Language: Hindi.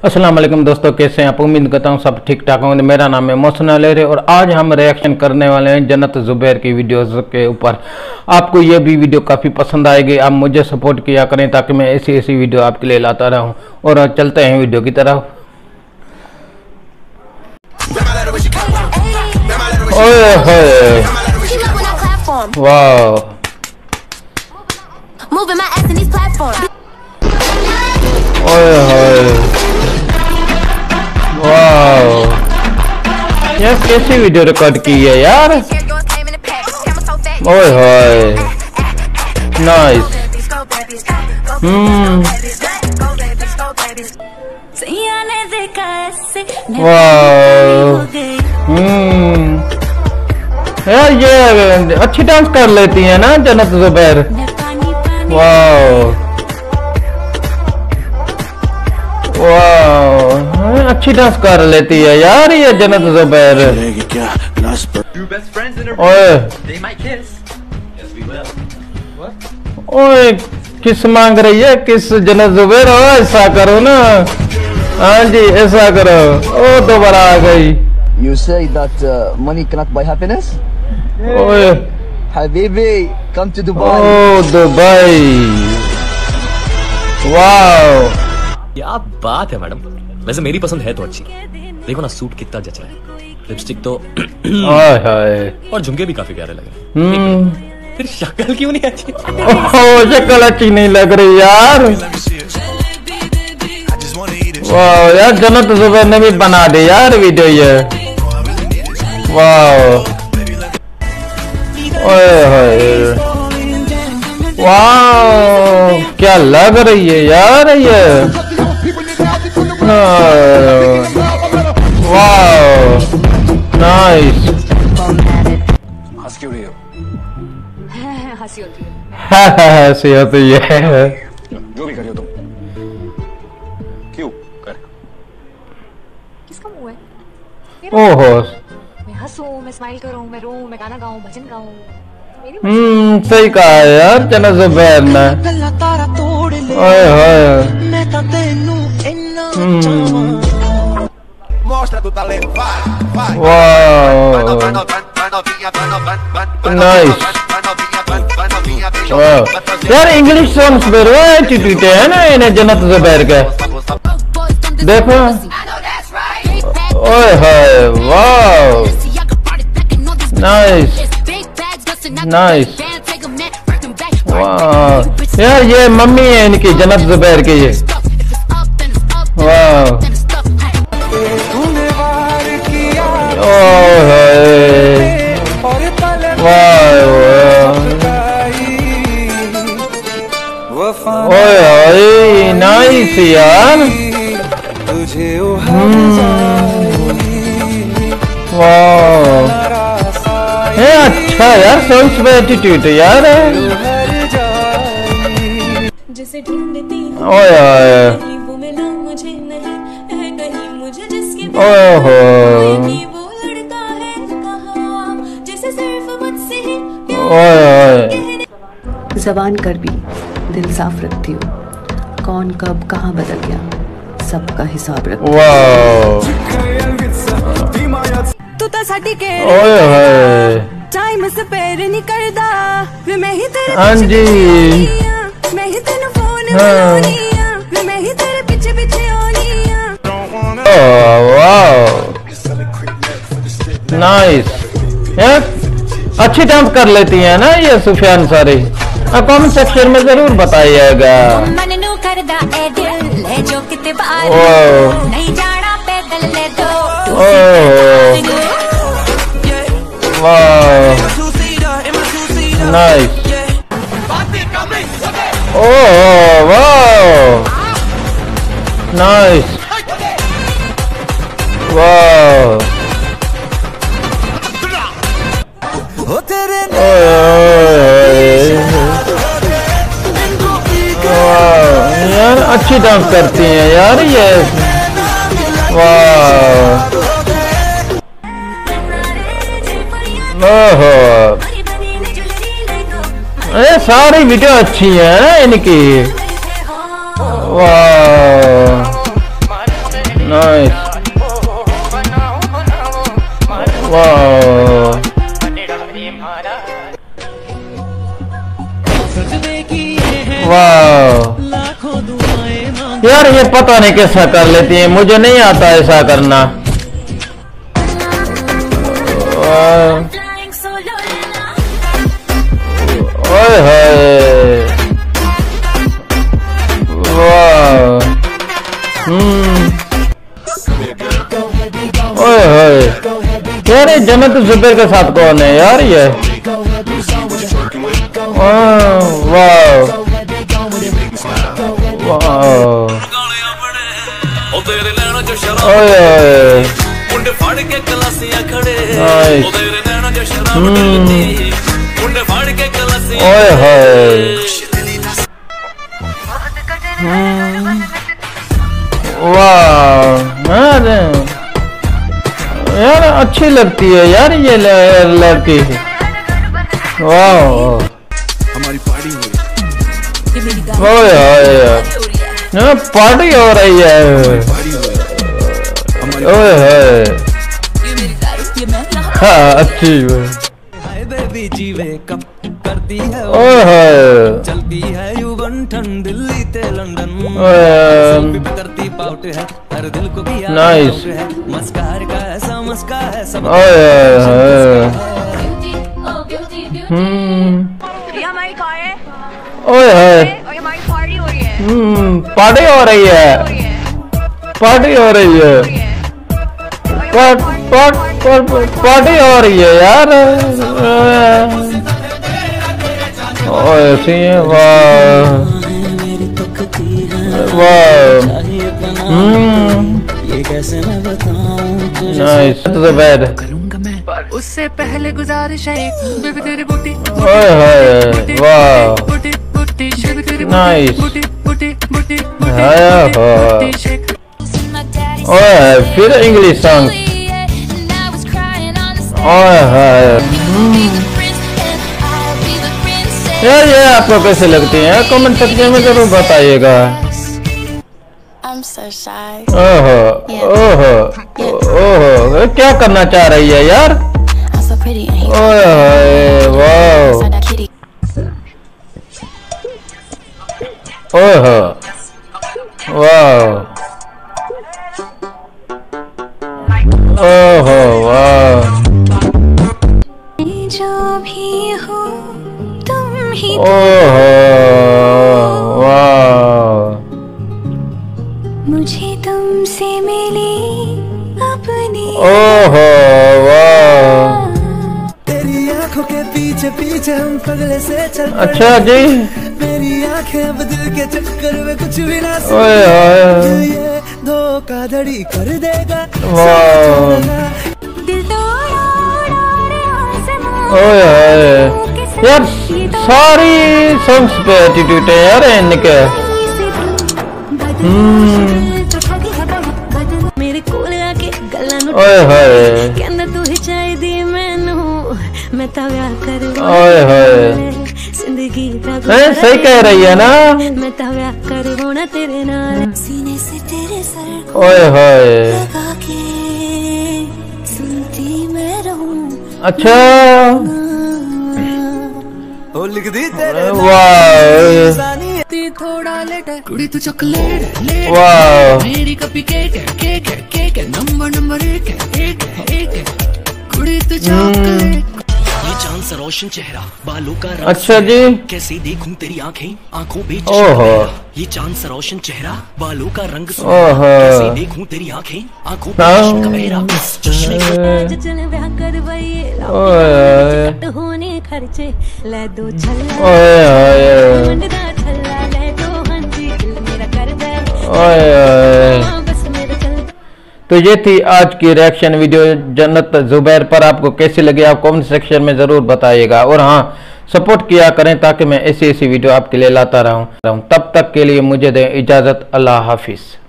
अस्सलाम वालेकुम दोस्तों, कैसे हैं आप? उम्मीद करता हूँ सब ठीक ठाक होंगे। मेरा नाम है मोहसिन अलेरे और आज हम रिएक्शन करने वाले हैं जन्नत जुबैर की वीडियोस के ऊपर। आपको ये भी वीडियो काफ़ी पसंद आएगी। आप मुझे सपोर्ट किया करें ताकि मैं ऐसी ऐसी वीडियो आपके लिए लाता रहूं। और चलते हैं वीडियो की तरफ। ओए होए, वाह, ओए होए, वाह, यार कैसी वीडियो रिकॉर्ड की है यार। ओए होए, नाइस। वाह, यार ये अच्छी डांस कर लेती है ना जन्नत जुबैर। वाह वाह, अच्छी डांस कर लेती है यार ये जन्नत जुबैर। ओए ओए, किस मांग रही है? किस जन्नत जुबैर? ओ ऐसा करो ना, हाँ जी ऐसा करो। ओ दोबारा आ गई। You say that money cannot buy happiness? ओए Habibi, come to Dubai. ओ दुबई, वाह, क्या बात है मैडम। वैसे मेरी पसंद है तो अच्छी। देखो ना सूट कितना जचा है, लिपस्टिक तो और झुमके भी काफी प्यारे लग रहे हैं। फिर शक्ल क्यों नहीं अच्छी? ओह शक्ल अच्छी नहीं लग रही यार। वाह यार, जन्नत जुबैर ने भी बना दी यार वीडियो ये। वाह, ओए होए, वाह क्या लग रही है यार ये। वाह नाइस। हंस क्यों रही हो? हंसी होती है, हंसी होती है। जो भी कर रही हो तुम, क्यों कर? किसका मुंह है? ओहो, मैं हंसूं, मैं स्माइल करूं, मैं रोऊं, मैं गाना गाऊं, भजन गाऊं। सही कहा है यार जन्नत जुबैर ने। ओए होए, नाइस। यार इंग्लिश सॉन्ग्स में रो एटीट्यूड है ना इन्हें जन्नत जुबैर के। देखो, ओए होए, वाह नाइस नाइस। वाह यार, ये मम्मी है इनकी जन्नत जुबैर की ये। वाह, ओए नाइस यार। वाह, अच्छा यार सॉन्ग्स में एटीट्यूड यार है। ओए ओहो, ज़बान कर भी दिल साफ रखती हो, कौन कब कहाँ बदल गया सबका हिसाब रख। तू तो साडी के टाइम से पैर नहीं करदा वे मैं ही तेरे पीछे, मैं ही तेरे फोन बनानी, मैं ही तेरे पीछे पीछे आनी। वाह नाइस यार, अच्छी डांस कर लेती है ना ये सुफियान सारी। आप कमेंट सेक्शन में जरूर बताइएगा। वाह नाइस। ओह वाह नाइस। वाह यार, अच्छी डांस करती हैं यार ये। वाह, ओहो, अरे सारी वीडियो अच्छी है इनकी। वाह पता नहीं कैसा कर लेती है, मुझे नहीं आता ऐसा करना। ओए होए, वाह, ओए होए यार, ये जन्नत जुबैर के साथ कौन है यार ये? वाह वाह, ओए होए, वाह यार, अच्छी लगती है यार ये लड़की। वाह, हमारी पार्टी हो रही है, पार्टी हो रही है। ओए होए, हाँ अच्छी बेबी जीवे कब करती है, ओए होए, चलती है युवन ठंड दिल्ली ते लंदन, करती पाउट है हर दिल को किया नाइस, मस्कार का ऐसा मस्का है सब। ओए होए, पार्टी हो रही है, पार्टी हो रही है, पार्टी हो रही है, पार्टी हो रही है यार। ऐसी है, वाह वाह, नाइस, जुबैर। उससे पहले गुजारिश है बेबी तेरी बूटी, ओए होए, वाह नाइस, ओए फिर इंग्लिश सॉन्ग, ओए यार, ये आपको कैसे लगती है कमेंट सेक्शन में जरूर बताइएगा। ओहो ओहो ओहो, क्या करना चाह रही है यार? ओए वाह, ओहो वाह, ओहो वाह, जो भी हो तुम ही, ओहो वाह, मुझे तुमसे मिली अपनी, ओहो वाह, तेरी आंखों के पीछे पीछे हम पगले से चल, अच्छा जी, मेरी आंखें अब दिल के चक्कर में कुछ भी ना ओए ये धोखा धड़ी कर देगा, वाह, दिल तोड़ा ओए यार, सारी सॉन्ग्स पे एटीट्यूड है यार इनके। मेरे कोल आके गल्लां नूं, ओए होए, कहंदा तू ही चाहिदी मैनू, मैं तां व्याह कर, ओए होए, जिंदगी दा सही कह रही है ना, मैं तां व्याह कर होना तेरे नाल, सीने से तेरे सर को ओए होए, लगा के सुनती मैं रहूं, अच्छा, ओ लिख दी तेरे वाह, थोड़ा लेट है कुड़ी तू चॉकलेट लेट, वाह, मेरी कपी केक है केक है केक है, नंबर एक है एक है एक है, कुड़ी तू चॉकलेट। ये चांद सा रोशन चेहरा, बालों का रंग, अच्छा जी, कैसे देखूं तेरी आंखें आंखों पे, ओहो, ये चांद सा रोशन चेहरा, बालों का रंग, ओहो, कैसे देखूं तेरी आंखें आंखों पे, का मेरा चश्मे चल व्याह कर बइए, ओए होने खर्चे ले दो छल्ला, ओए मंडदा छल्ला ले दो, हंजी दिल मेरा कर दे, ओए। बस मेरा चल। तो ये थी आज की रिएक्शन वीडियो जन्नत जुबैर पर। आपको कैसी लगी आप कमेंट सेक्शन में जरूर बताइएगा, और हाँ सपोर्ट किया करें ताकि मैं ऐसी वीडियो आपके लिए लाता रहूं। तब तक के लिए मुझे दें इजाजत, अल्लाह हाफिज।